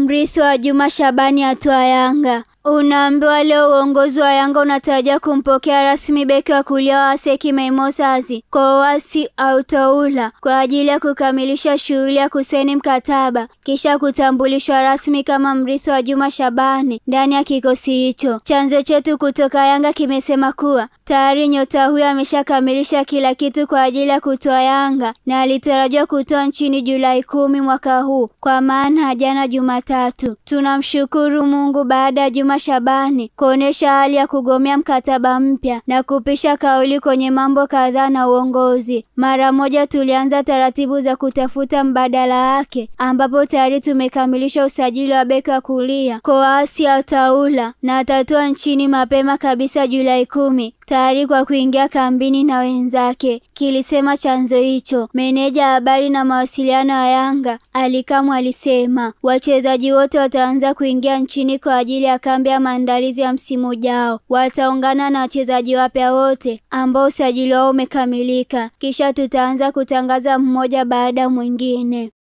Mrithi wa Djuma Shabani atua Yanga. Unaambiwa leo uongozi wa Yanga unatarajia kumpokea rasmi beki wa kulia wa Seki Meimosazi kwa wasi au taula kwa ajili ya kukamilisha shughuli ya kusaini mkataba kisha kutambulishwa rasmi kama Mrithi wa Djuma Shabani ndani ya kikosi hicho. Chanzo chetu kutoka Yanga kimesema kuwa tayari nyota huyo ameshakamilisha kila kitu kwa ajili ya kutoa Yanga na alitarajiwa kutoa nchini Julai 10 mwaka huu, kwa maana jana Jumatatu. Tunamshukuru Mungu baada ya Djuma Shabani kuonesha hali ya kugomea mkataba mpya na kupisha kauli kwenye mambo kadhaa na uongozi. Mara moja tulianza taratibu za kutafuta mbadala wake, ambapo tayari tumekamilisha usajili wa beki wa kulia kwa wasi au taula na atatua nchini mapema kabisa Julai 10 tayari kwa kuingia kambini na wenzake, kilisema chanzo hicho. Meneja habari na mawasiliano ya Yanga Alikamwe alisema wachezaji wote wataanza kuingia nchini kwa ajili ya kambi ya maandalizi ya msimu ujao. Wataungana na wachezaji wapya wote ambao usajili wao umekamilika, kisha tutaanza kutangaza mmoja baada mwingine.